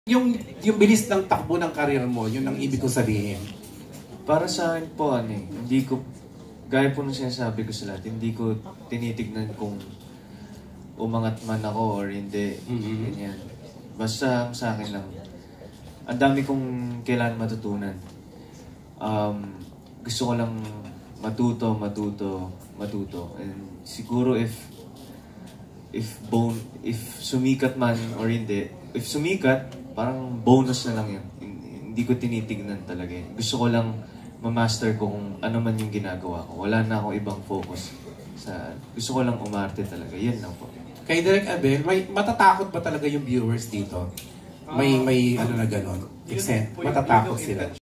Yung bilis ng takbo ng karir mo, yun ang ibig ko sabihin. Para sa akin po, hindi ko, gaya po nung sinasabi ko sa lahat, hindi ko tinitignan kung umangat man ako or hindi. Ganyan. Basta sa akin lang, ang dami kong kailangan matutunan. Gusto ko lang matuto. And siguro if sumikat man or hindi, if sumikat, parang bonus na lang yun. Hindi ko tinitignan talaga yun. Gusto ko lang ma-master ko kung ano man yung ginagawa ko. Wala na akong ibang focus. Gusto ko lang umarte talaga. Yan lang po. Kay Direk Abel, matatakot ba talaga yung viewers dito? May ano na gano'n? Matatakot sila.